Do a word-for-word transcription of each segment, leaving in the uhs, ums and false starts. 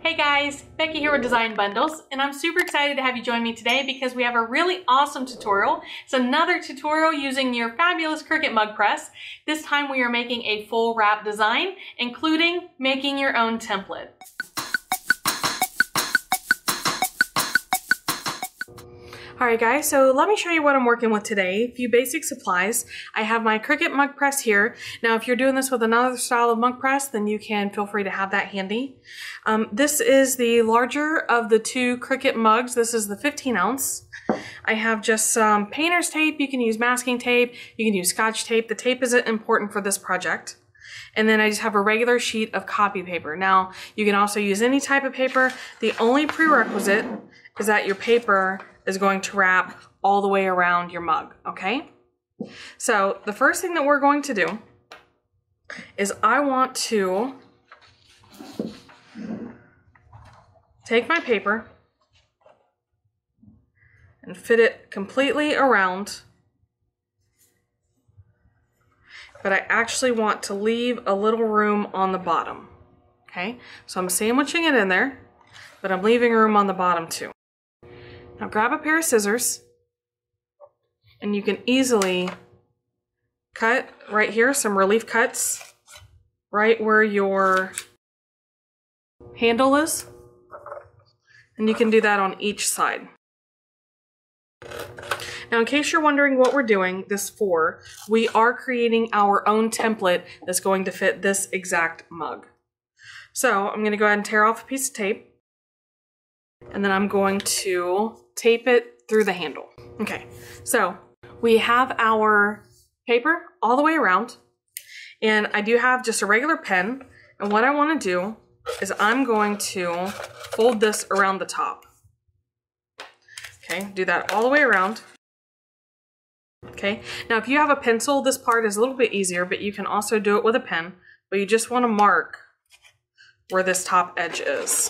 Hey guys, Becky here with Design Bundles, and I'm super excited to have you join me today because we have a really awesome tutorial. It's another tutorial using your fabulous Cricut Mug Press. This time we are making a full wrap design, including making your own template. Alright guys, so let me show you what I'm working with today. A few basic supplies. I have my Cricut Mug Press here. Now if you're doing this with another style of mug press, then you can feel free to have that handy. Um, this is the larger of the two Cricut mugs. This is the fifteen ounce. I have just some painter's tape. You can use masking tape. You can use scotch tape. The tape isn't important for this project. And then I just have a regular sheet of copy paper. Now you can also use any type of paper. The only prerequisite is that your paper is going to wrap all the way around your mug, okay? So the first thing that we're going to do is I want to take my paper and fit it completely around, but I actually want to leave a little room on the bottom, okay? So I'm sandwiching it in there, but I'm leaving room on the bottom too. Now grab a pair of scissors, and you can easily cut right here, some relief cuts, right where your handle is. And you can do that on each side. Now in case you're wondering what we're doing this for, we are creating our own template that's going to fit this exact mug. So I'm going to go ahead and tear off a piece of tape. And then I'm going to tape it through the handle. Okay, so we have our paper all the way around, and I do have just a regular pen, and what I want to do is I'm going to fold this around the top. Okay, do that all the way around. Okay, now if you have a pencil, this part is a little bit easier, but you can also do it with a pen, but you just want to mark where this top edge is.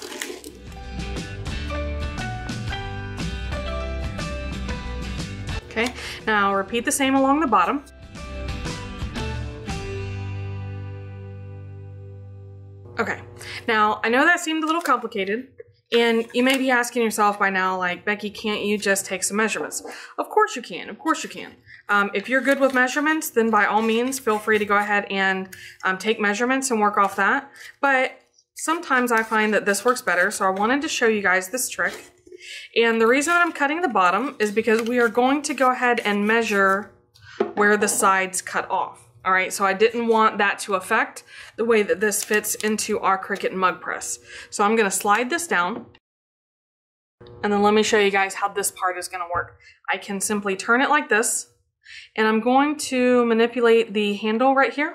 Okay, now repeat the same along the bottom. Okay, now I know that seemed a little complicated, and you may be asking yourself by now, like, Becky, can't you just take some measurements? Of course you can, of course you can. Um, if you're good with measurements, then by all means, feel free to go ahead and um, take measurements and work off that. But sometimes I find that this works better, so I wanted to show you guys this trick. And the reason that I'm cutting the bottom is because we are going to go ahead and measure where the sides cut off. All right, so I didn't want that to affect the way that this fits into our Cricut Mug Press. So I'm gonna slide this down, and then let me show you guys how this part is gonna work. I can simply turn it like this, and I'm going to manipulate the handle right here.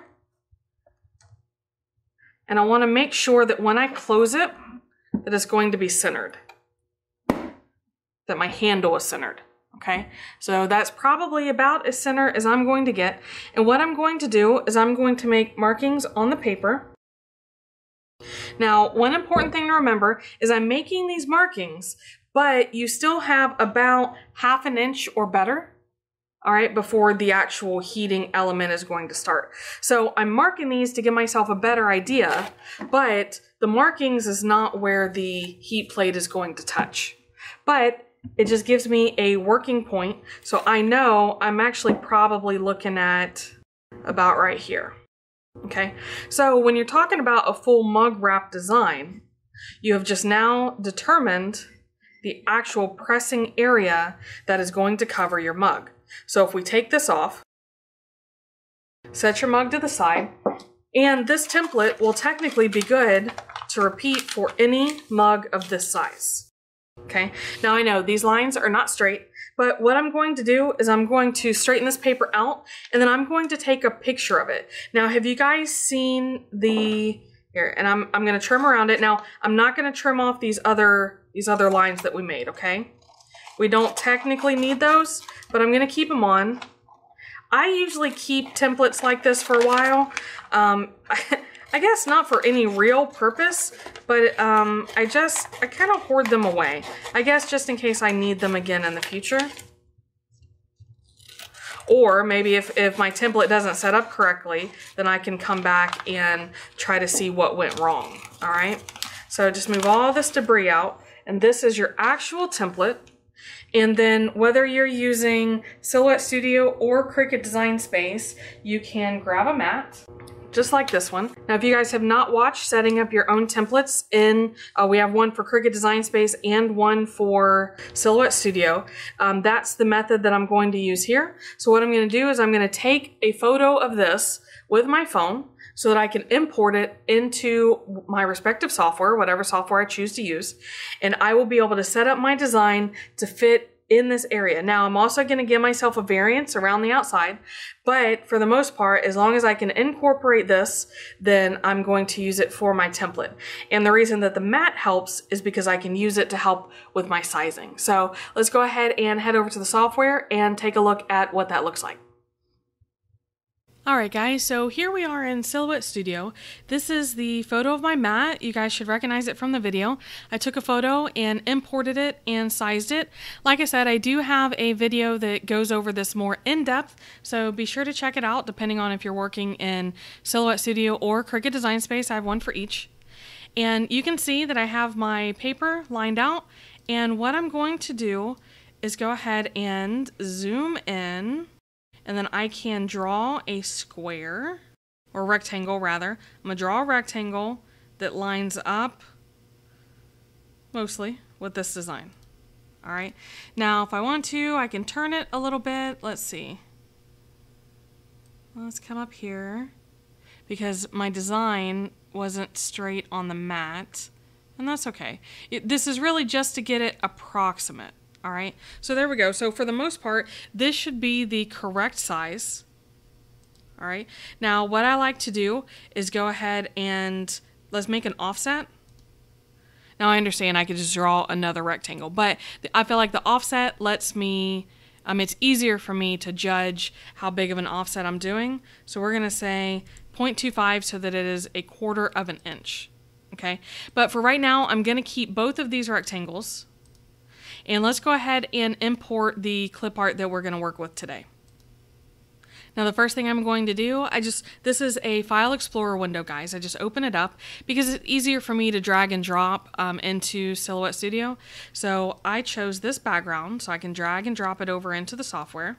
And I wanna make sure that when I close it, that it's going to be centered. That my handle is centered, okay? So that's probably about as center as I'm going to get. And what I'm going to do is I'm going to make markings on the paper. Now, one important thing to remember is I'm making these markings, but you still have about half an inch or better, all right, before the actual heating element is going to start. So I'm marking these to give myself a better idea, but the markings is not where the heat plate is going to touch. But it just gives me a working point, so I know I'm actually probably looking at about right here. Okay, so when you're talking about a full mug wrap design, you have just now determined the actual pressing area that is going to cover your mug. So if we take this off, set your mug to the side, and this template will technically be good to repeat for any mug of this size. Okay, now I know these lines are not straight, but what I'm going to do is I'm going to straighten this paper out, and then I'm going to take a picture of it. Now, have you guys seen the, here, and I'm, I'm gonna trim around it. Now, I'm not gonna trim off these other, these other lines that we made, okay? We don't technically need those, but I'm gonna keep them on. I usually keep templates like this for a while. Um, I guess not for any real purpose, but um, I just, I kind of hoard them away. I guess just in case I need them again in the future. Or maybe if, if my template doesn't set up correctly, then I can come back and try to see what went wrong, all right? So just move all this debris out, and this is your actual template. And then whether you're using Silhouette Studio or Cricut Design Space, you can grab a mat, just like this one. Now, if you guys have not watched setting up your own templates in, uh, we have one for Cricut Design Space and one for Silhouette Studio. Um, that's the method that I'm going to use here. So what I'm going to do is I'm going to take a photo of this with my phone so that I can import it into my respective software, whatever software I choose to use, and I will be able to set up my design to fit in this area. Now, I'm also going to give myself a variance around the outside, but for the most part, as long as I can incorporate this, then I'm going to use it for my template. And the reason that the mat helps is because I can use it to help with my sizing. So let's go ahead and head over to the software and take a look at what that looks like. Alright guys, so here we are in Silhouette Studio. This is the photo of my mat. You guys should recognize it from the video. I took a photo and imported it and sized it. Like I said, I do have a video that goes over this more in depth, so be sure to check it out depending on if you're working in Silhouette Studio or Cricut Design Space. I have one for each. And you can see that I have my paper lined out, and what I'm going to do is go ahead and zoom in. And then I can draw a square, or rectangle rather. I'm gonna draw a rectangle that lines up mostly with this design. All right. Now, if I want to, I can turn it a little bit. Let's see. Let's come up here because my design wasn't straight on the mat, and that's okay. It, this is really just to get it approximate. All right, so there we go. So for the most part, this should be the correct size. All right, now what I like to do is go ahead and let's make an offset. Now I understand I could just draw another rectangle, but I feel like the offset lets me, um, it's easier for me to judge how big of an offset I'm doing. So we're gonna say zero point two five so that it is a quarter of an inch, okay? But for right now, I'm gonna keep both of these rectangles. And let's go ahead and import the clip art that we're going to work with today. Now the first thing I'm going to do, I just, this is a file explorer window, guys. I just open it up because it's easier for me to drag and drop um, into Silhouette Studio. So I chose this background so I can drag and drop it over into the software.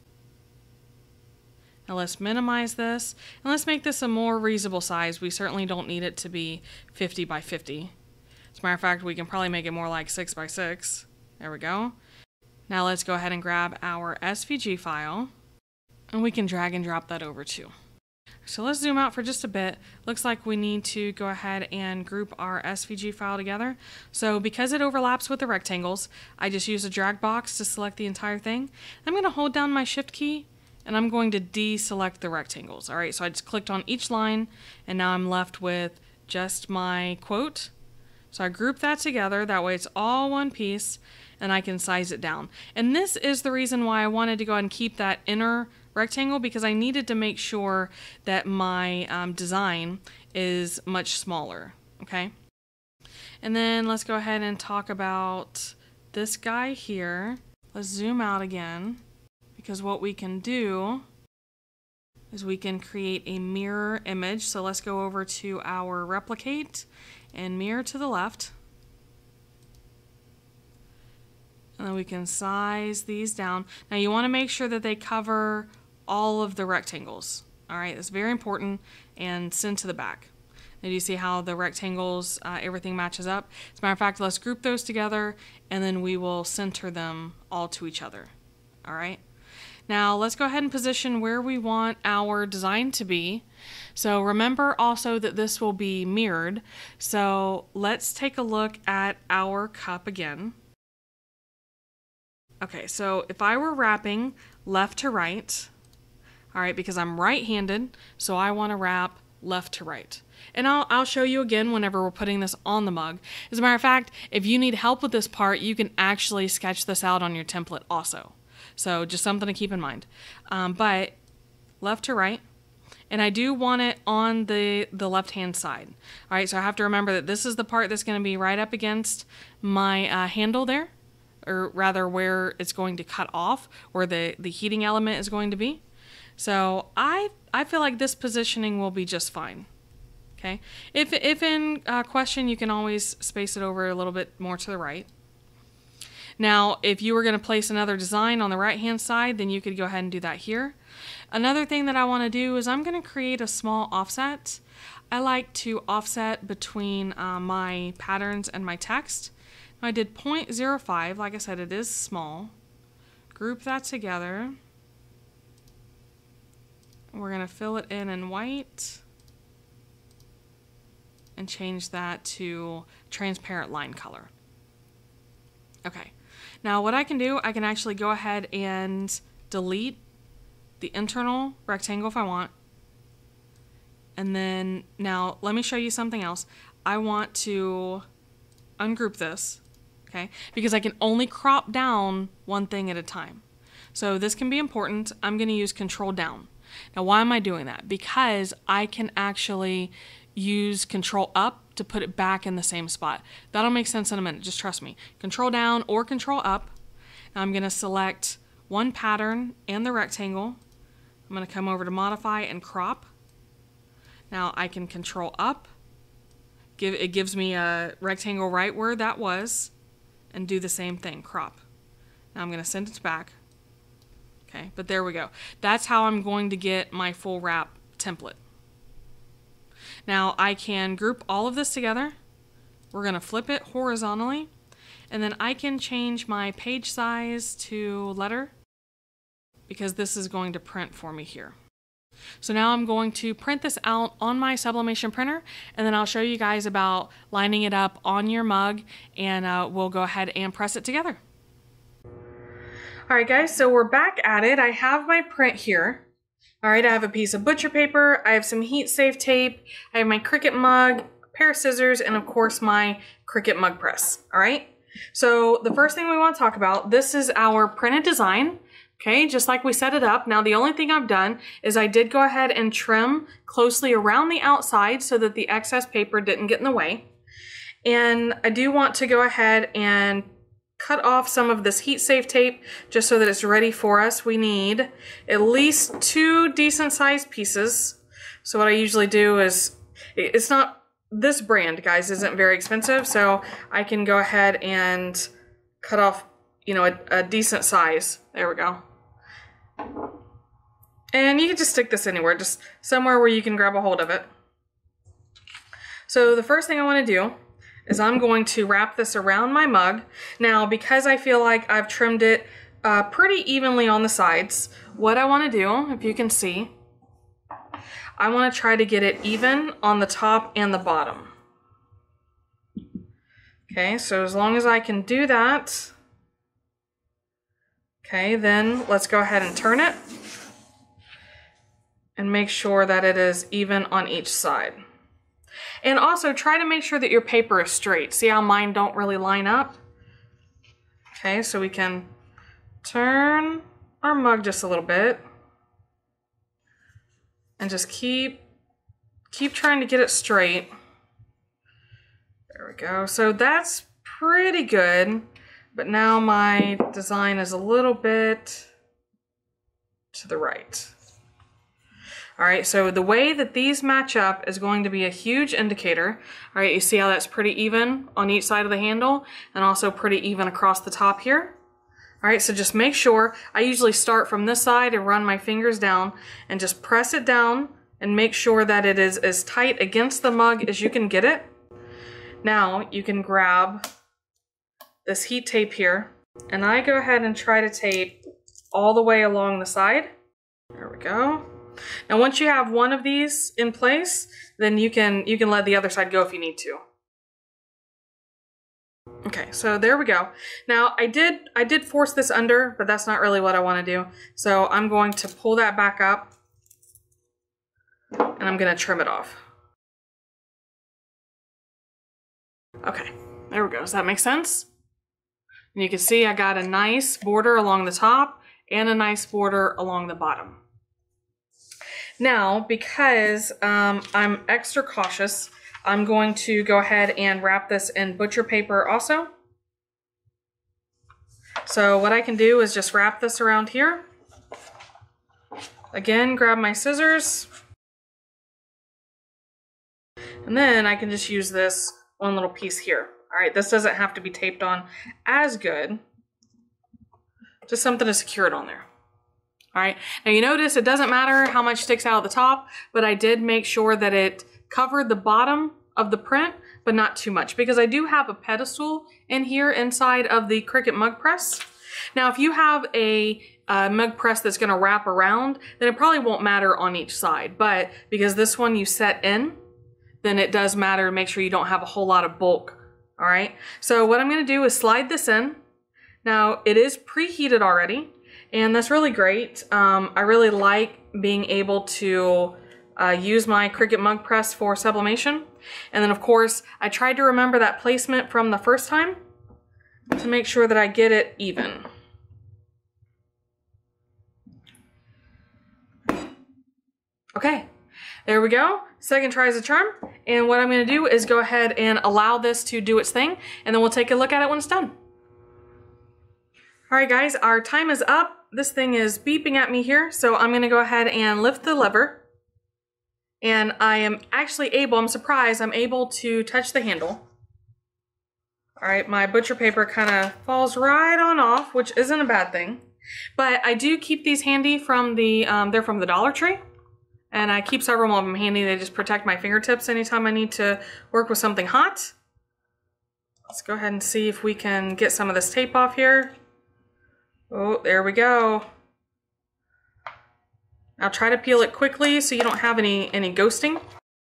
Now let's minimize this and let's make this a more reasonable size. We certainly don't need it to be fifty by fifty. As a matter of fact, we can probably make it more like six by six. There we go. Now let's go ahead and grab our S V G file and we can drag and drop that over too. So let's zoom out for just a bit. Looks like we need to go ahead and group our S V G file together. So because it overlaps with the rectangles, I just use a drag box to select the entire thing. I'm going to hold down my shift key and I'm going to deselect the rectangles. All right, so I just clicked on each line and now I'm left with just my quote. So I group that together, that way it's all one piece and I can size it down. And this is the reason why I wanted to go ahead and keep that inner rectangle, because I needed to make sure that my um, design is much smaller, okay? And then let's go ahead and talk about this guy here. Let's zoom out again, because what we can do is we can create a mirror image. So let's go over to our replicate and mirror to the left. And then we can size these down. Now you want to make sure that they cover all of the rectangles. All right, that's very important, and send to the back. Now you see how the rectangles, uh, everything matches up? As a matter of fact, let's group those together and then we will center them all to each other. All right. Now let's go ahead and position where we want our design to be. So remember also that this will be mirrored. So let's take a look at our cup again. Okay, so if I were wrapping left to right, all right, because I'm right-handed, so I want to wrap left to right. And I'll, I'll show you again whenever we're putting this on the mug. As a matter of fact, if you need help with this part, you can actually sketch this out on your template also. So just something to keep in mind. Um, but left to right, and I do want it on the, the left-hand side. All right, so I have to remember that this is the part that's going to be right up against my uh, handle there, or rather where it's going to cut off, where the, the heating element is going to be. So I, I feel like this positioning will be just fine. Okay, if, if in uh, question, you can always space it over a little bit more to the right. Now, if you were going to place another design on the right-hand side, then you could go ahead and do that here. Another thing that I want to do is I'm going to create a small offset. I like to offset between uh, my patterns and my text. I did zero point zero five, like I said, it is small. Group that together. We're going to fill it in in white. And change that to transparent line color. Okay, now what I can do, I can actually go ahead and delete the internal rectangle if I want. And then now let me show you something else. I want to ungroup this, okay, because I can only crop down one thing at a time. So this can be important. I'm going to use control down. Now why am I doing that? Because I can actually use control up to put it back in the same spot. That'll make sense in a minute, just trust me. Control down or control up. Now I'm going to select one pattern and the rectangle. I'm going to come over to modify and crop. Now I can control up. Give, it gives me a rectangle right where that was, and do the same thing, crop. Now I'm going to send it back. Okay, but there we go. That's how I'm going to get my full wrap template. Now I can group all of this together. We're going to flip it horizontally, and then I can change my page size to letter because this is going to print for me here. So now I'm going to print this out on my sublimation printer, and then I'll show you guys about lining it up on your mug, and uh, we'll go ahead and press it together. All right guys, so we're back at it. I have my print here. All right, I have a piece of butcher paper, I have some heat safe tape, I have my Cricut mug, a pair of scissors, and of course my Cricut Mug Press. All right, so the first thing we want to talk about, this is our printed design. Okay, just like we set it up. Now the only thing I've done is I did go ahead and trim closely around the outside so that the excess paper didn't get in the way. And I do want to go ahead and cut off some of this heat safe tape just so that it's ready for us. We need at least two decent sized pieces. So what I usually do is, it's not, this brand guys isn't very expensive, so I can go ahead and cut off, you know, a, a decent size. There we go. And you can just stick this anywhere, just somewhere where you can grab a hold of it. So the first thing I want to do is I'm going to wrap this around my mug. Now, because I feel like I've trimmed it uh, pretty evenly on the sides, what I want to do, if you can see, I want to try to get it even on the top and the bottom. Okay, so as long as I can do that, okay, then let's go ahead and turn it and make sure that it is even on each side. And also try to make sure that your paper is straight. See how mine don't really line up? Okay, so we can turn our mug just a little bit and just keep keep trying to get it straight. There we go. So that's pretty good, but now my design is a little bit to the right. All right, so the way that these match up is going to be a huge indicator. All right, you see how that's pretty even on each side of the handle and also pretty even across the top here. All right, so just make sure, I usually start from this side and run my fingers down and just press it down and make sure that it is as tight against the mug as you can get it. Now you can grab this heat tape here, and I go ahead and try to tape all the way along the side. There we go. Now once you have one of these in place, then you can you can let the other side go if you need to. Okay, so there we go. Now I did I did force this under, but that's not really what I want to do. So I'm going to pull that back up and I'm going to trim it off. Okay, there we go. Does that make sense? And you can see I got a nice border along the top and a nice border along the bottom. Now, because um, I'm extra cautious, I'm going to go ahead and wrap this in butcher paper also. So what I can do is just wrap this around here. Again, grab my scissors. And then I can just use this one little piece here. All right, this doesn't have to be taped on as good. Just something to secure it on there. All right, now you notice it doesn't matter how much sticks out of the top, but I did make sure that it covered the bottom of the print, but not too much, because I do have a pedestal in here inside of the Cricut Mug Press. Now, if you have a uh, mug press that's gonna wrap around, then it probably won't matter on each side, but because this one you set in, then it does matter to make sure you don't have a whole lot of bulk. All right, so what I'm gonna do is slide this in. Now, it is preheated already, and that's really great. Um, I really like being able to uh, use my Cricut Mug Press for sublimation. And then of course, I tried to remember that placement from the first time to make sure that I get it even. Okay, there we go. Second try is a charm. And what I'm gonna do is go ahead and allow this to do its thing, and then we'll take a look at it when it's done. All right guys, our time is up. This thing is beeping at me here, so I'm gonna go ahead and lift the lever. And I am actually able, I'm surprised, I'm able to touch the handle. All right, my butcher paper kind of falls right on off, which isn't a bad thing. But I do keep these handy from the, um, they're from the Dollar Tree. And I keep several of them handy. They just protect my fingertips anytime I need to work with something hot. Let's go ahead and see if we can get some of this tape off here. Oh, there we go. Now try to peel it quickly so you don't have any, any ghosting.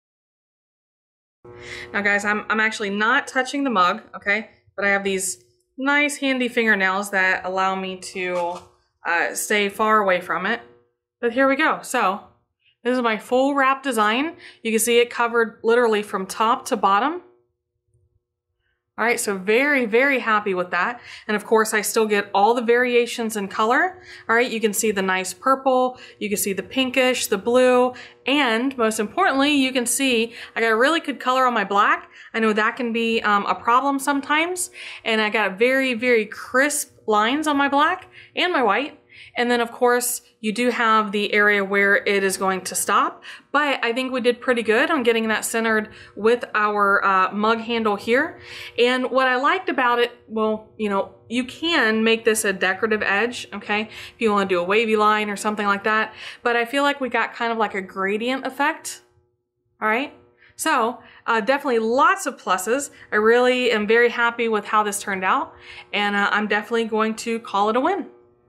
Now guys, I'm, I'm actually not touching the mug, okay? But I have these nice handy fingernails that allow me to uh, stay far away from it. But here we go. So this is my full wrap design. You can see it covered literally from top to bottom. All right, so very, very happy with that. And of course, I still get all the variations in color. All right, you can see the nice purple, you can see the pinkish, the blue, and most importantly, you can see I got a really good color on my black. I know that can be um, a problem sometimes. And I got very, very crisp lines on my black and my white. And then of course, you do have the area where it is going to stop, but I think we did pretty good on getting that centered with our uh, mug handle here. And what I liked about it, well, you know, you can make this a decorative edge, okay? If you want to do a wavy line or something like that, but I feel like we got kind of like a gradient effect, all right? So uh, definitely lots of pluses. I really am very happy with how this turned out, and uh, I'm definitely going to call it a win.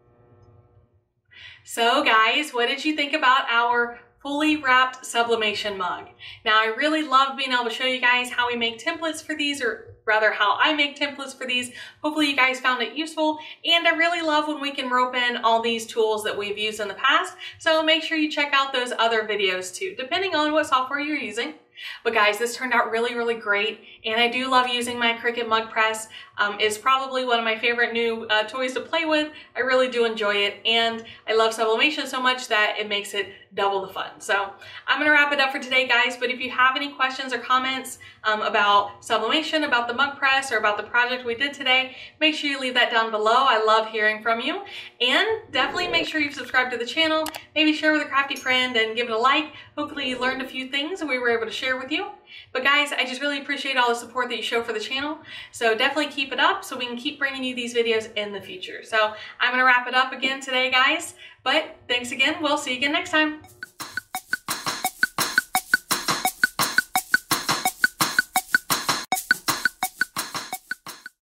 So guys, what did you think about our fully wrapped sublimation mug? Now I really love being able to show you guys how we make templates for these, or rather how I make templates for these. Hopefully you guys found it useful, and I really love when we can rope in all these tools that we've used in the past. So make sure you check out those other videos too, depending on what software you're using. But guys, this turned out really, really great, and I do love using my Cricut Mug Press. Um, it's probably one of my favorite new uh, toys to play with. I really do enjoy it, and I love sublimation so much that it makes it double the fun. So I'm gonna wrap it up for today, guys, but if you have any questions or comments um, about sublimation, about the mug press, or about the project we did today, make sure you leave that down below. I love hearing from you, and definitely make sure you've subscribed to the channel, maybe share with a crafty friend and give it a like. Hopefully you learned a few things and we were able to share with you. But guys, I just really appreciate all the support that you show for the channel. So definitely keep it up so we can keep bringing you these videos in the future. So I'm gonna wrap it up again today, guys. But thanks again. We'll see you again next time.